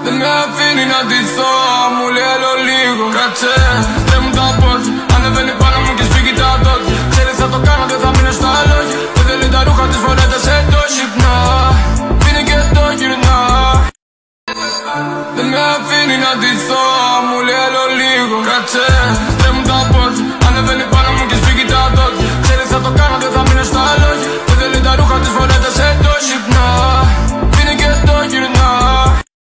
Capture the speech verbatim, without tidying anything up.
Δεν με αφήνει να ντυθώ, μου λέει άλλο λίγο. Κάτσε, δεν μου τα πόδια, ανεβαίνει πάνω μου και σφίγγει τα δόντια. Ξέρεις θα το κάνω, δεν θα μείνω στα λόγια. Δεν θέλει τα ρούχα της, φορέται σε το συχνά. Πίνει και το γυρνά. Δεν με αφήνει να ντυθώ, μου λέει άλλο λίγο. Κάτσε.